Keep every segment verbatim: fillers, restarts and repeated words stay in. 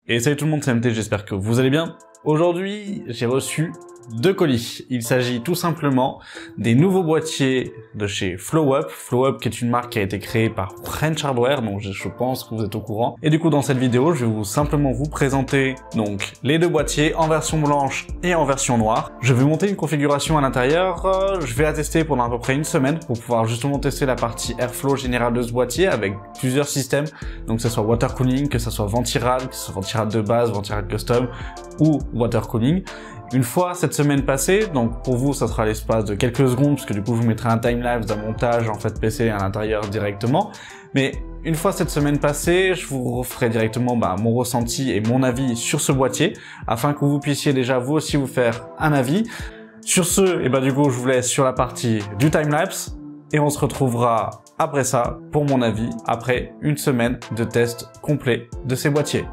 Et salut tout le monde, c'est M T, j'espère que vous allez bien. Aujourd'hui, j'ai reçu deux colis. Il s'agit tout simplement des nouveaux boîtiers de chez FlowUp. FlowUp qui est une marque qui a été créée par French Hardware, donc je, je pense que vous êtes au courant. Et du coup, dans cette vidéo, je vais vous simplement vous présenter donc les deux boîtiers en version blanche et en version noire. Je vais monter une configuration à l'intérieur. Euh, je vais la tester pendant à peu près une semaine pour pouvoir justement tester la partie airflow générale de ce boîtier avec plusieurs systèmes. Donc que ce soit water cooling, que ce soit ventirad, que ce soit ventirad de base, ventirad custom ou water cooling. Une fois cette semaine passée, donc pour vous ça sera l'espace de quelques secondes parce que du coup je vous mettrai un timelapse d'un montage en fait P C à l'intérieur directement. Mais une fois cette semaine passée, je vous referai directement bah, mon ressenti et mon avis sur ce boîtier afin que vous puissiez déjà vous aussi vous faire un avis. Sur ce, et bah du coup je vous laisse sur la partie du timelapse et on se retrouvera après ça pour mon avis après une semaine de test complet de ces boîtiers.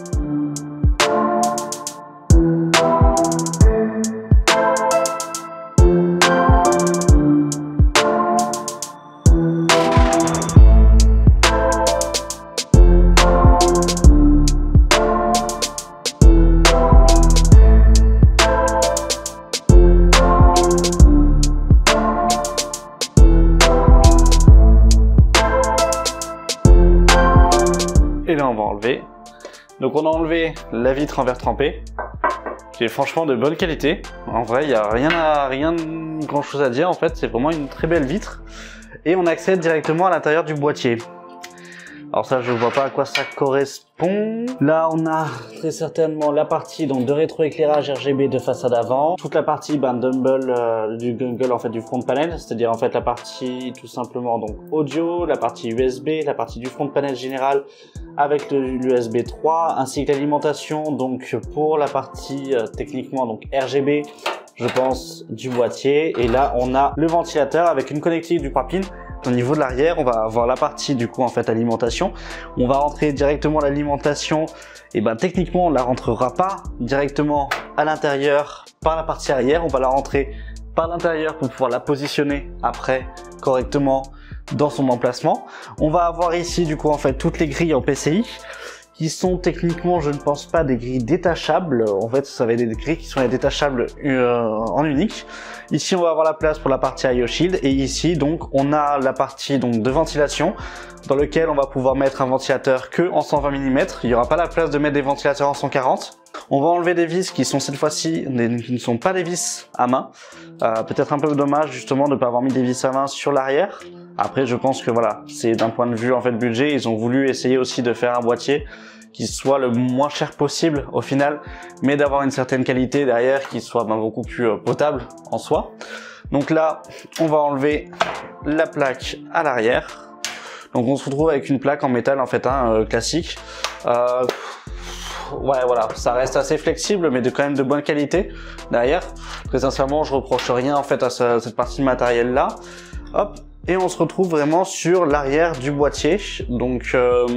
Et là on va enlever. Donc on a enlevé la vitre en verre trempé, qui est franchement de bonne qualité. En vrai, il n'y a rien à rien grand chose à dire en fait, c'est vraiment une très belle vitre. Et on accède directement à l'intérieur du boîtier. Alors ça, je vois pas à quoi ça correspond. Là, on a très certainement la partie donc de rétroéclairage R G B de façade avant, toute la partie ben, dumble euh, du gungle en fait du front panel, c'est-à-dire en fait la partie tout simplement donc audio, la partie U S B, la partie du front panel général avec l'U S B trois, ainsi que l'alimentation donc pour la partie euh, techniquement donc R G B, je pense du boîtier. Et là, on a le ventilateur avec une connectique du trois pins. Au niveau de l'arrière, on va avoir la partie du coup en fait alimentation. On va rentrer directement l'alimentation. Et ben techniquement, on la rentrera pas directement à l'intérieur par la partie arrière. On va la rentrer par l'intérieur pour pouvoir la positionner après correctement dans son emplacement. On va avoir ici du coup en fait toutes les grilles en P C I qui sont techniquement, je ne pense pas, des grilles détachables. En fait, ça va être des grilles qui sont détachables euh, en unique. Ici, on va avoir la place pour la partie I O Shield. Et ici, donc, on a la partie donc de ventilation dans lequel on va pouvoir mettre un ventilateur que en cent vingt millimètres. Il n'y aura pas la place de mettre des ventilateurs en cent quarante. On va enlever des vis qui sont cette fois-ci, qui ne sont pas des vis à main. Euh, Peut-être un peu dommage justement de ne pas avoir mis des vis à main sur l'arrière. Après, je pense que voilà, c'est d'un point de vue en fait budget, ils ont voulu essayer aussi de faire un boîtier qui soit le moins cher possible au final, mais d'avoir une certaine qualité derrière qui soit ben, beaucoup plus euh, potable en soi. Donc là, on va enlever la plaque à l'arrière. Donc on se retrouve avec une plaque en métal en fait hein, euh, classique. Euh, ouais voilà, ça reste assez flexible mais de quand même de bonne qualité derrière. Très sincèrement, je reproche rien en fait à ce, cette partie de matériel là. Hop. Et on se retrouve vraiment sur l'arrière du boîtier. Donc euh,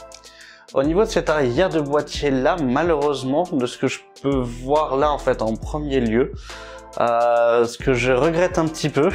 au niveau de cette arrière de boîtier là, malheureusement, de ce que je peux voir là en fait en premier lieu, euh, ce que je regrette un petit peu,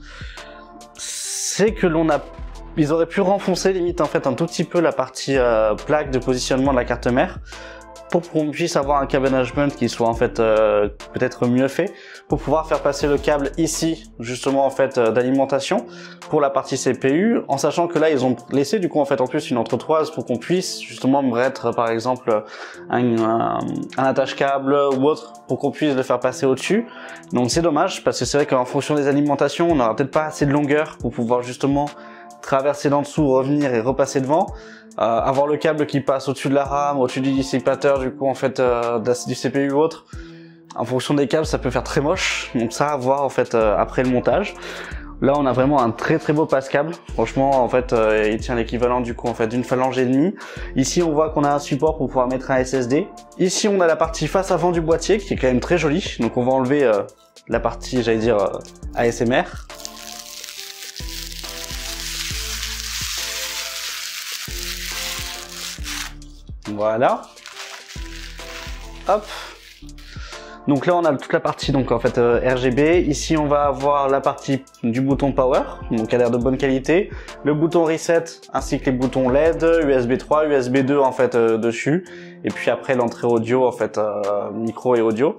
c'est que l'on a, ils auraient pu renfoncer limite en fait un tout petit peu la partie euh, plaque de positionnement de la carte mère, pour qu'on puisse avoir un câble management qui soit en fait euh, peut-être mieux fait, pour pouvoir faire passer le câble ici justement en fait euh, d'alimentation pour la partie C P U, en sachant que là ils ont laissé du coup en fait en plus une entretoise pour qu'on puisse justement mettre par exemple un, un, un attache câble ou autre pour qu'on puisse le faire passer au-dessus. Donc c'est dommage parce que c'est vrai qu'en fonction des alimentations on n'aura peut-être pas assez de longueur pour pouvoir justement traverser d'en dessous, revenir et repasser devant. Euh, avoir le câble qui passe au-dessus de la RAM, au-dessus du dissipateur du coup en fait euh, du C P U ou autre, en fonction des câbles ça peut faire très moche, donc ça à voir en fait euh, après le montage. Là on a vraiment un très très beau passe-câble, franchement en fait euh, il tient l'équivalent du coup en fait d'une phalange et demie. Ici on voit qu'on a un support pour pouvoir mettre un S S D. Ici on a la partie face avant du boîtier qui est quand même très jolie, donc on va enlever euh, la partie j'allais dire euh, A S M R. Voilà. Hop. Donc là on a toute la partie donc en fait euh, R G B. Ici on va avoir la partie du bouton Power, donc a l'air de bonne qualité, le bouton Reset ainsi que les boutons L E D, U S B trois, U S B deux en fait euh, dessus, et puis après l'entrée audio en fait euh, micro et audio.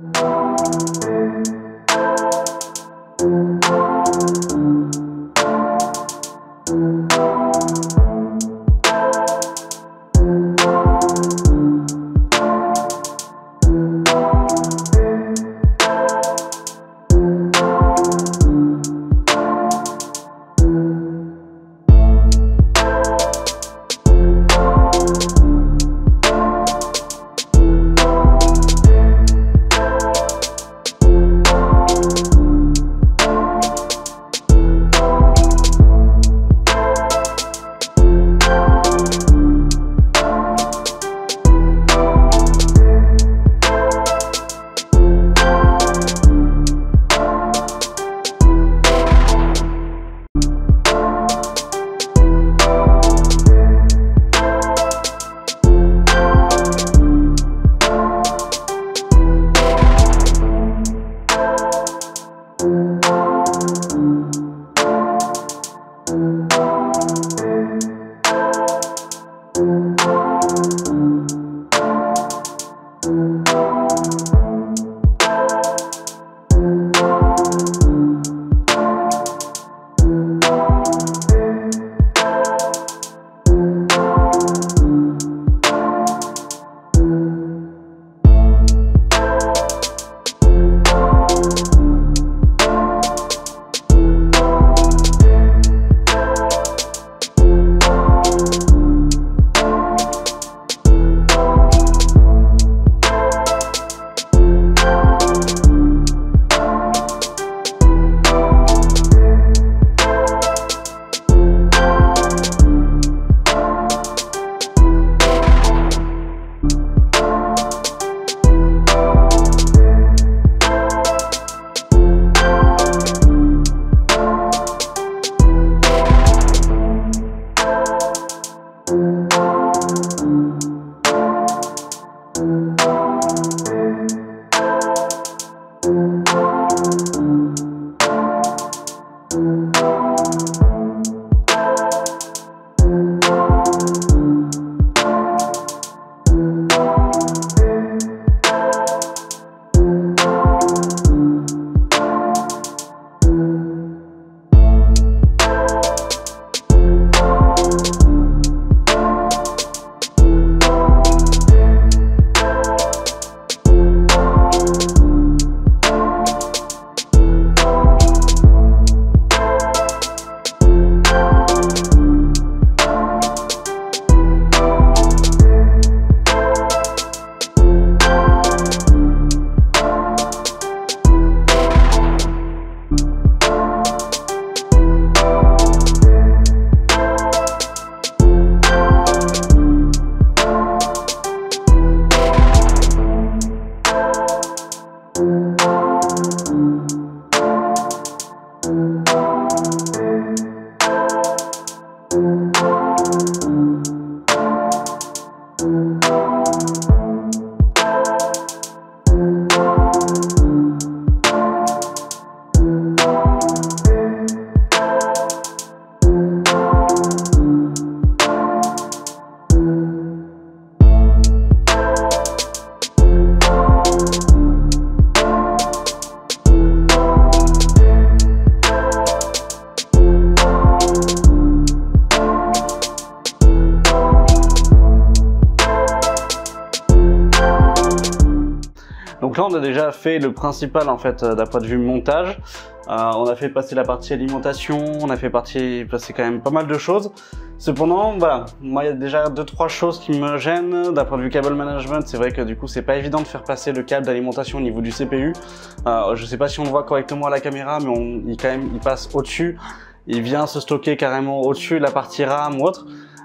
Donc là on a déjà fait le principal en fait d'un point de vue montage. Euh, on a fait passer la partie alimentation, on a fait partie, passer quand même pas mal de choses. Cependant, voilà, moi il y a déjà deux trois choses qui me gênent d'un point de vue cable management. C'est vrai que du coup c'est pas évident de faire passer le câble d'alimentation au niveau du C P U. Euh, je sais pas si on le voit correctement à la caméra, mais on, il quand même il passe au-dessus. Il vient se stocker carrément au-dessus de la partie RAM ou autre.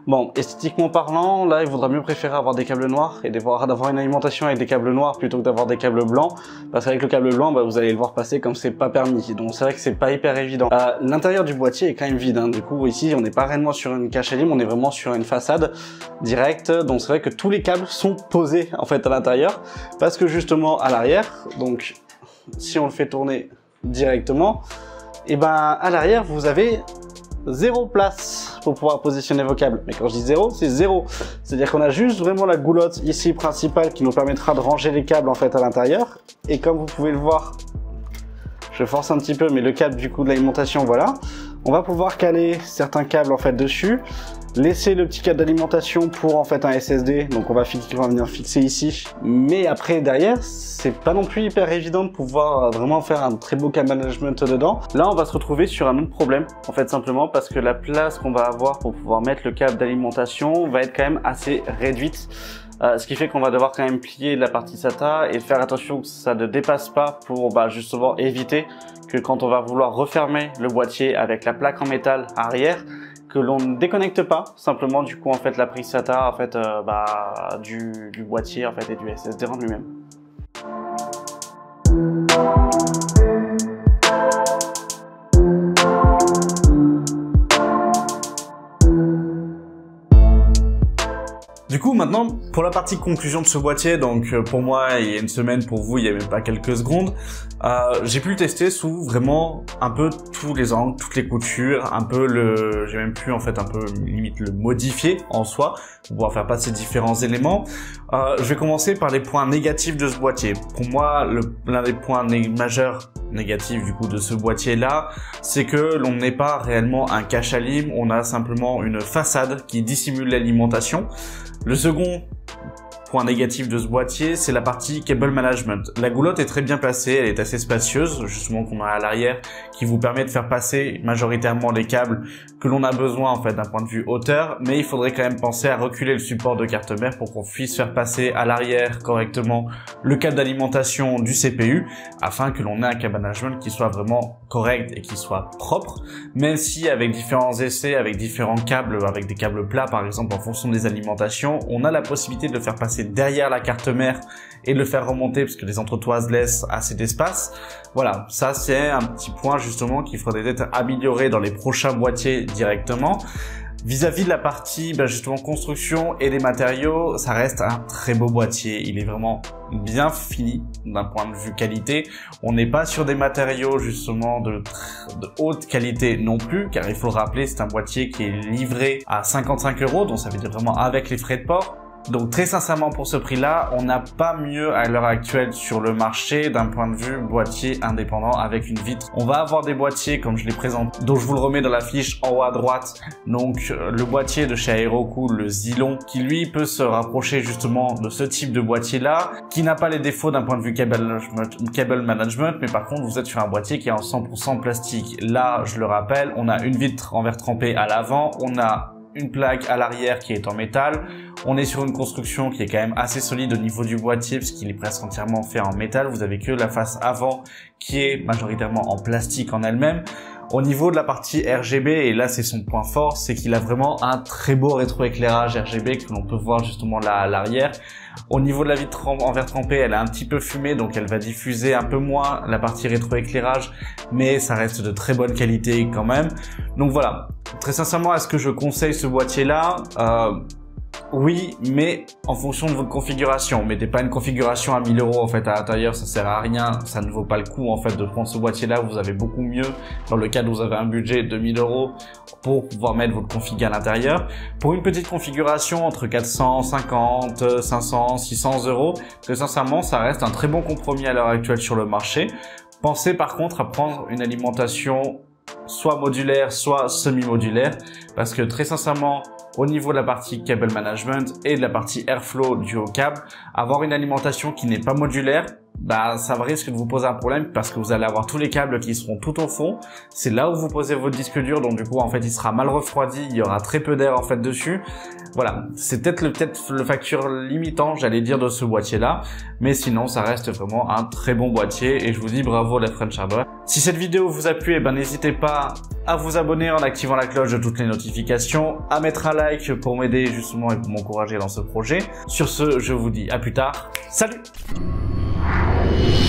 Bon, esthétiquement parlant, là, il vaudra mieux préférer avoir des câbles noirs et d'avoir une alimentation avec des câbles noirs plutôt que d'avoir des câbles blancs. Parce qu'avec le câble blanc, bah, vous allez le voir passer comme c'est pas permis. Donc c'est vrai que c'est pas hyper évident. Euh, L'intérieur du boîtier est quand même vide. Hein. Du coup, ici, on n'est pas réellement sur une cache à lime, on est vraiment sur une façade directe. Donc c'est vrai que tous les câbles sont posés en fait à l'intérieur. Parce que justement, à l'arrière, donc si on le fait tourner directement, et ben à l'arrière, vous avez zéro place pour pouvoir positionner vos câbles. Mais quand je dis zéro, c'est zéro. C'est-à-dire qu'on a juste vraiment la goulotte ici principale qui nous permettra de ranger les câbles en fait à l'intérieur. Et comme vous pouvez le voir, je force un petit peu, mais le câble du coup de l'alimentation, voilà. On va pouvoir caler certains câbles en fait dessus. Laisser le petit câble d'alimentation pour en fait un S S D, donc on va, on va venir fixer ici. Mais après derrière, c'est pas non plus hyper évident de pouvoir vraiment faire un très beau câble management dedans. Là, on va se retrouver sur un autre problème, en fait simplement parce que la place qu'on va avoir pour pouvoir mettre le câble d'alimentation va être quand même assez réduite. Euh, ce qui fait qu'on va devoir quand même plier la partie SATA et faire attention que ça ne dépasse pas pour bah, justement éviter que quand on va vouloir refermer le boîtier avec la plaque en métal arrière, que l'on ne déconnecte pas simplement du coup en fait la prise SATA en fait euh, bah, du, du boîtier en fait et du S S D en lui-même. Du coup, maintenant, pour la partie conclusion de ce boîtier, donc pour moi, il y a une semaine, pour vous, il y a même pas quelques secondes, euh, j'ai pu le tester sous vraiment un peu tous les angles, toutes les coutures, un peu le, j'ai même pu en fait un peu limite le modifier en soi, pour pouvoir faire passer différents éléments. Euh, je vais commencer par les points négatifs de ce boîtier. Pour moi, l'un des points né majeurs négatifs du coup de ce boîtier là, c'est que l'on n'est pas réellement un cache à lime, on a simplement une façade qui dissimule l'alimentation. Le second point négatif de ce boîtier, c'est la partie cable management. La goulotte est très bien placée, elle est assez spacieuse, justement qu'on a à l'arrière, qui vous permet de faire passer majoritairement les câbles que l'on a besoin en fait d'un point de vue hauteur, mais il faudrait quand même penser à reculer le support de carte mère pour qu'on puisse faire passer à l'arrière correctement le câble d'alimentation du C P U, afin que l'on ait un cable management qui soit vraiment correct et qui soit propre, même si avec différents essais, avec différents câbles, avec des câbles plats par exemple en fonction des alimentations, on a la possibilité de le faire passer derrière la carte mère et de le faire remonter parce que les entretoises laissent assez d'espace. Voilà, ça c'est un petit point justement qu'il faudrait être amélioré dans les prochains boîtiers directement. Vis-à-vis de la partie bah, justement construction et des matériaux, ça reste un très beau boîtier. Il est vraiment bien fini d'un point de vue qualité. On n'est pas sur des matériaux justement de, de haute qualité non plus, car il faut le rappeler, c'est un boîtier qui est livré à cinquante-cinq euros, donc ça veut dire vraiment avec les frais de port. Donc très sincèrement pour ce prix-là, on n'a pas mieux à l'heure actuelle sur le marché d'un point de vue boîtier indépendant avec une vitre. On va avoir des boîtiers comme je les présente, dont je vous le remets dans la fiche en haut à droite. Donc euh, le boîtier de chez Aerocool, le Zilon, qui lui peut se rapprocher justement de ce type de boîtier-là, qui n'a pas les défauts d'un point de vue cable management, cable management, mais par contre vous êtes sur un boîtier qui est en cent pour cent plastique. Là, je le rappelle, on a une vitre en verre trempé à l'avant, on a une plaque à l'arrière qui est en métal. On est sur une construction qui est quand même assez solide au niveau du boîtier parce qu'il est presque entièrement fait en métal. Vous avez que la face avant qui est majoritairement en plastique en elle-même. Au niveau de la partie R G B, et là c'est son point fort, c'est qu'il a vraiment un très beau rétroéclairage R G B que l'on peut voir justement là à l'arrière. Au niveau de la vitre en verre trempé, elle est un petit peu fumée, donc elle va diffuser un peu moins la partie rétroéclairage, mais ça reste de très bonne qualité quand même. Donc voilà, très sincèrement, est-ce que je conseille ce boîtier-là ? euh, Oui, mais en fonction de votre configuration. Mettez pas une configuration à mille euros en fait à l'intérieur, ça sert à rien, ça ne vaut pas le coup en fait de prendre ce boîtier-là. Vous avez beaucoup mieux dans le cas où vous avez un budget de mille euros pour pouvoir mettre votre config à l'intérieur. Pour une petite configuration entre quatre cent cinquante, cinq cents, six cents euros, très sincèrement, ça reste un très bon compromis à l'heure actuelle sur le marché. Pensez par contre à prendre une alimentation soit modulaire, soit semi-modulaire, parce que très sincèrement, au niveau de la partie cable management et de la partie airflow due au câble, avoir une alimentation qui n'est pas modulaire, bah ça risque de vous poser un problème parce que vous allez avoir tous les câbles qui seront tout au fond. C'est là où vous posez votre disque dur, donc du coup en fait il sera mal refroidi, il y aura très peu d'air en fait dessus. Voilà, c'est peut-être le peut-être le facteur limitant, j'allais dire, de ce boîtier là, mais sinon ça reste vraiment un très bon boîtier et je vous dis bravo à la French Hardware. Si cette vidéo vous a plu, eh ben n'hésitez pas à vous abonner en activant la cloche de toutes les notifications, à mettre un like pour m'aider justement et pour m'encourager dans ce projet. Sur ce, je vous dis à plus tard. Salut!